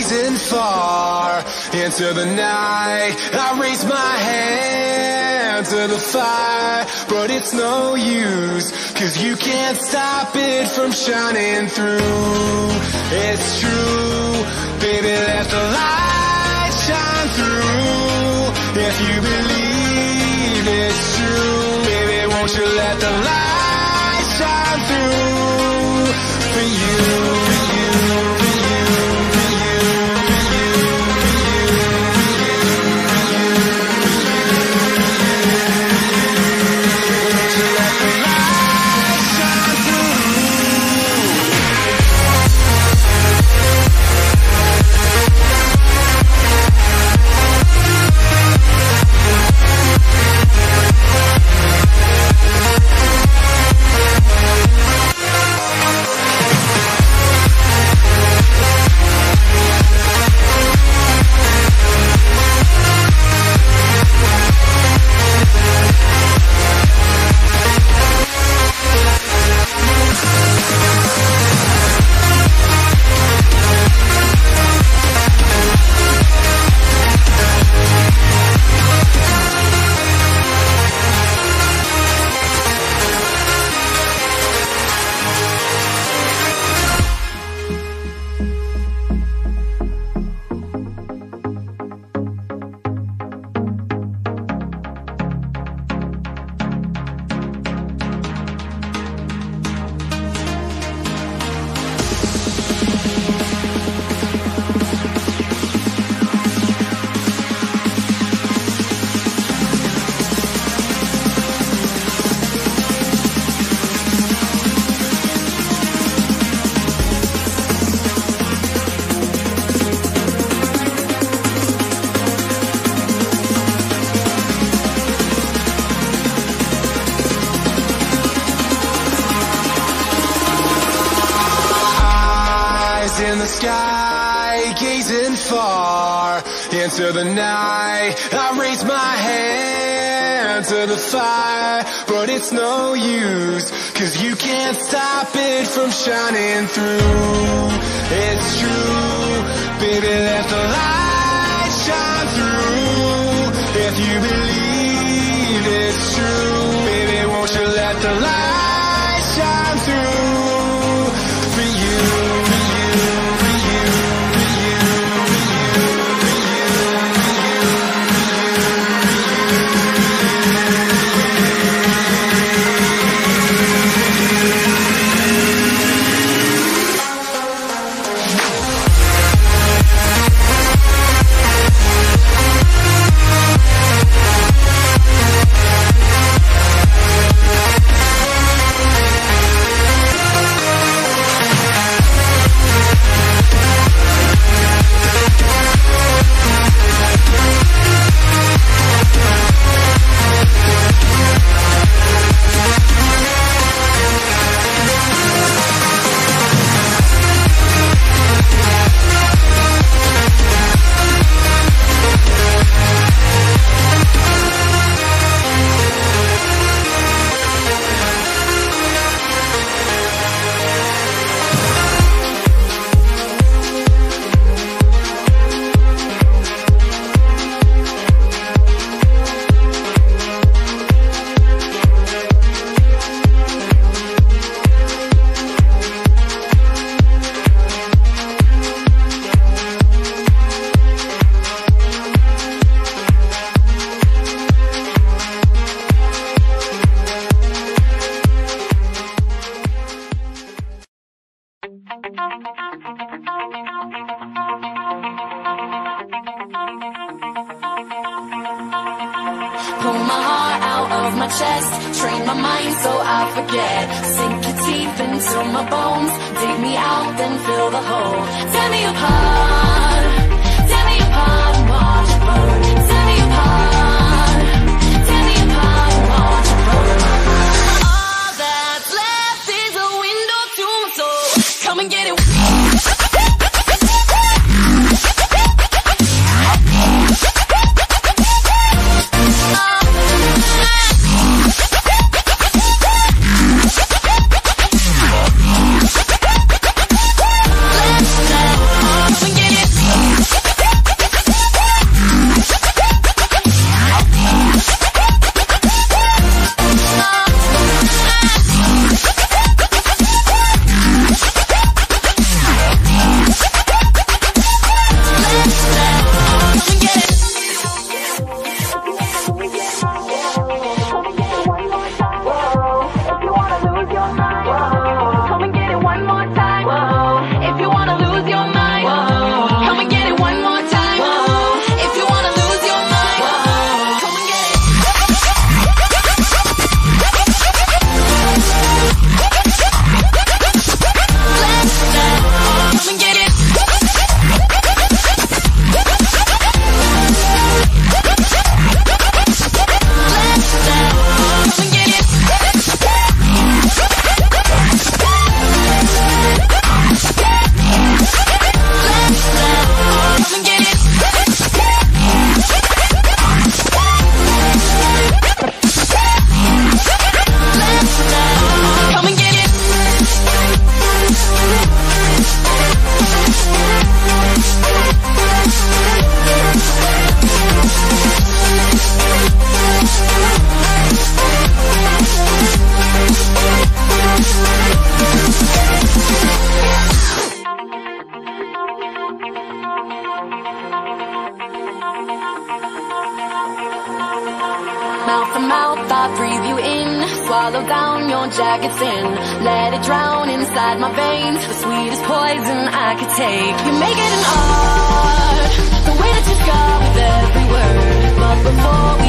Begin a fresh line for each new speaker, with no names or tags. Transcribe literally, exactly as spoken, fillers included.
gazing far into the night. I raise my hand to the fire, but it's no use, 'cause you can't stop it from shining through. It's true, baby, let the light shine through. If you believe it's true, baby, won't you let the light shine through for you, for you, for you, for you, for you, for you, won't you let the light shine through? In the sky, gazing far into the night. I raise my hand to the fire, but it's no use, 'cause you can't stop it from shining through. It's true, baby, let the light shine through. If you believe it's true, baby, won't you let the light shine through for you, for you.
Pull my heart out of my chest, train my mind so I forget. Sink your teeth into my bones, dig me out, then fill the hole. Tear me apart, tear me apart and watch it burn. Tear me apart, tear me apart and watch it burn. All that's left is a window to my soul. Come and get it. Let's go. Come and get it. swallow down your jagged sin. Let it drown inside my veins, the sweetest poison I could take. You make it an art, the way that you scar with every word. But before we